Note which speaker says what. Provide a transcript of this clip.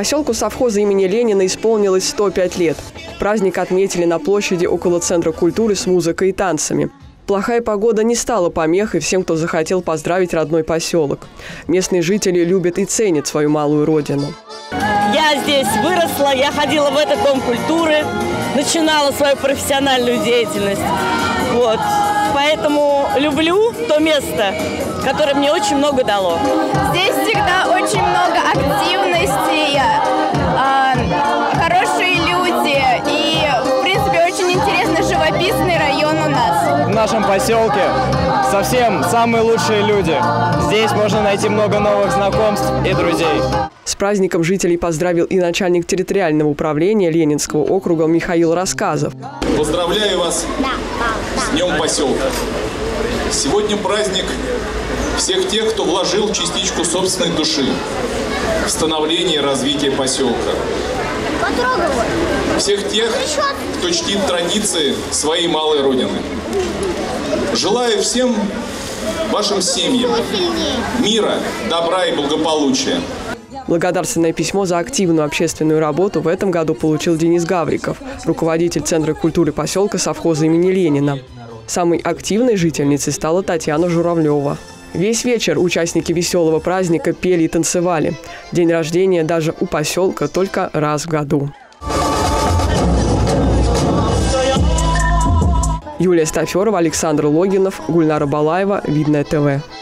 Speaker 1: Поселку совхоза имени Ленина исполнилось 105 лет. Праздник отметили на площади около Центра культуры с музыкой и танцами. Плохая погода не стала помехой всем, кто захотел поздравить родной поселок. Местные жители любят и ценят свою малую родину.
Speaker 2: Я здесь выросла, я ходила в этот дом культуры, начинала свою профессиональную деятельность. Вот. Поэтому люблю то место, которое мне очень много дало.
Speaker 3: Здесь всегда очень много активности, хорошие люди и, в принципе, очень интересный живописный район у нас.
Speaker 4: В нашем поселке совсем самые лучшие люди. Здесь можно найти много новых знакомств и друзей.
Speaker 1: С праздником жителей поздравил и начальник территориального управления Ленинского округа Михаил Рассказов.
Speaker 5: Поздравляю вас с Днем поселка. Сегодня праздник всех тех, кто вложил частичку собственной души в становление и развитие поселка. Всех тех, кто чтит традиции своей малой родины. Желаю всем вашим семьям мира, добра и благополучия.
Speaker 1: Благодарственное письмо за активную общественную работу в этом году получил Денис Гавриков, руководитель Центра культуры поселка совхоза имени Ленина. Самой активной жительницей стала Татьяна Журавлева. Весь вечер участники веселого праздника пели и танцевали. День рождения даже у поселка только раз в году. Юлия Стаферова, Александр Логинов, Гульнара Балаева, Видное ТВ.